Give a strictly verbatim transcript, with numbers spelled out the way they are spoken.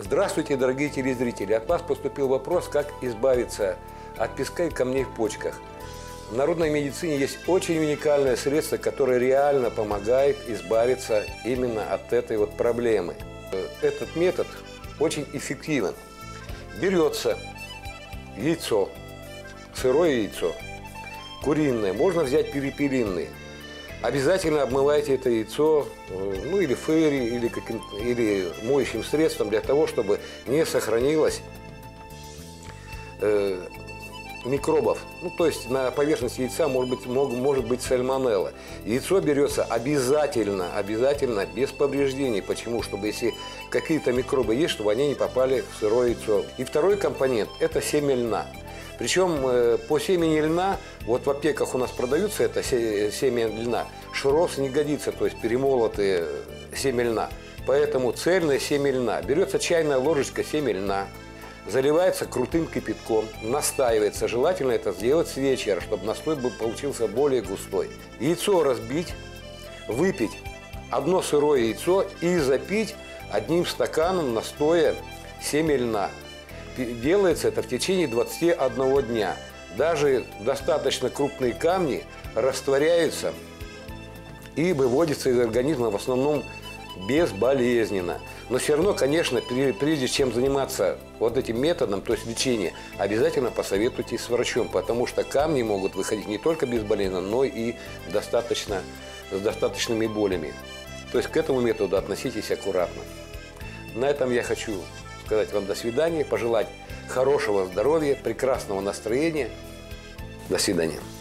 Здравствуйте, дорогие телезрители! От вас поступил вопрос, как избавиться от песка и камней в почках. В народной медицине есть очень уникальное средство, которое реально помогает избавиться именно от этой вот проблемы. Этот метод очень эффективен. Берется яйцо, сырое яйцо, куриное, можно взять перепелиное. Обязательно обмывайте это яйцо, ну или фейри, или, каким или моющим средством, для того, чтобы не сохранилось э, микробов. Ну, то есть на поверхности яйца может быть, мог, может быть сальмонелла. Яйцо берется обязательно, обязательно без повреждений. Почему? Чтобы если какие-то микробы есть, чтобы они не попали в сырое яйцо. И второй компонент – это семя льна. Причем э, по семени льна, вот в аптеках у нас продаются это семя льна, шрос не годится, то есть перемолотые семя льна. Поэтому цельное семя льна. Берется чайная ложечка семя льна, заливается крутым кипятком, настаивается. Желательно это сделать с вечера, чтобы настой был, получился более густой. Яйцо разбить, выпить одно сырое яйцо и запить одним стаканом настоя семя льна. Делается это в течение двадцати одного дня. Даже достаточно крупные камни растворяются и выводятся из организма в основном безболезненно. Но все равно, конечно, прежде чем заниматься вот этим методом, то есть лечения, обязательно посоветуйтесь с врачом, потому что камни могут выходить не только безболезненно, но и достаточно, с достаточными болями. То есть к этому методу относитесь аккуратно. На этом я хочу сказать вам до свидания, пожелать хорошего здоровья, прекрасного настроения. До свидания.